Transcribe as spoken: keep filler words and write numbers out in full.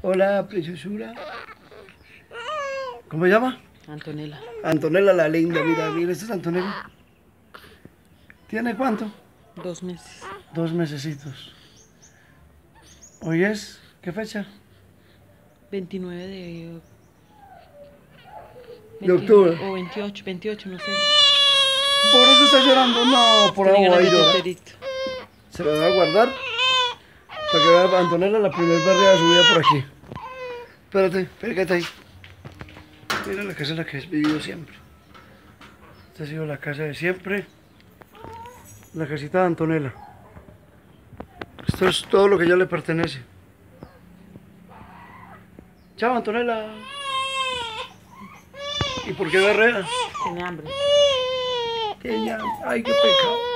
Hola, preciosura. ¿Cómo se llama? Antonella. Antonella la linda, mira, mira, esta es Antonella. ¿Tiene cuánto? Dos meses. Dos mesecitos. ¿Hoy es? ¿Qué fecha? veintinueve de... De octubre. O veintiocho, veintiocho, no sé. Por eso está llorando. No, por Tiene ahí va a ganas de llorar. teterito. Se la voy a guardar para que vea Antonella la primera barriada de su vida por aquí. Espérate, pégate ahí. Mira la casa en la que has vivido siempre. Esta ha sido la casa de siempre. La casita de Antonella. Esto es todo lo que ya le pertenece. Chao, Antonella. ¿Y por qué berrea? Tiene hambre. Ella, ay, qué pecado.